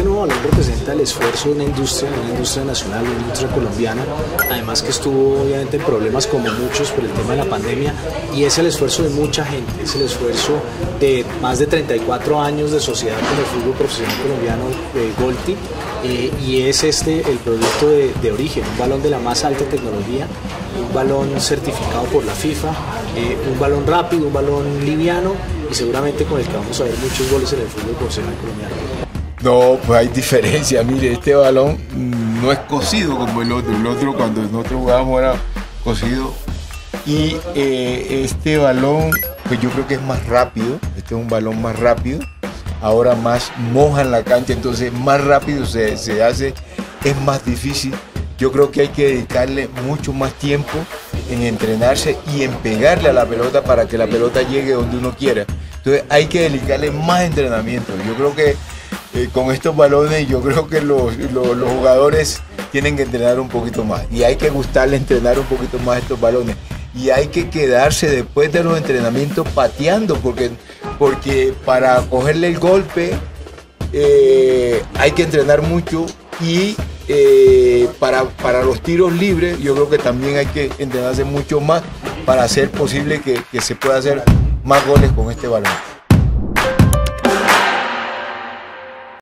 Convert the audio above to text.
este nuevo balón representa el esfuerzo de una industria nacional, una industria colombiana, además que estuvo obviamente en problemas como muchos por el tema de la pandemia, y es el esfuerzo de mucha gente, es el esfuerzo de más de 34 años de sociedad con el fútbol profesional colombiano, Golti, y es el producto de origen, un balón de la más alta tecnología, un balón certificado por la FIFA, un balón rápido, un balón liviano y seguramente con el que vamos a ver muchos goles en el fútbol profesional colombiano. No, pues hay diferencia. Mire, este balón no es cosido como el otro cuando nosotros jugábamos era cosido, y este balón pues yo creo que es más rápido. Este es un balón más rápido, ahora más moja en la cancha, entonces más rápido se hace, es más difícil. Yo creo que hay que dedicarle mucho más tiempo en entrenarse y en pegarle a la pelota para que la pelota llegue donde uno quiera. Entonces hay que dedicarle más entrenamiento. Yo creo que con estos balones, yo creo que los jugadores tienen que entrenar un poquito más y hay que gustarle entrenar un poquito más estos balones, y hay que quedarse después de los entrenamientos pateando, porque para cogerle el golpe hay que entrenar mucho, y para los tiros libres yo creo que también hay que entrenarse mucho más para hacer posible que se pueda hacer más goles con este balón.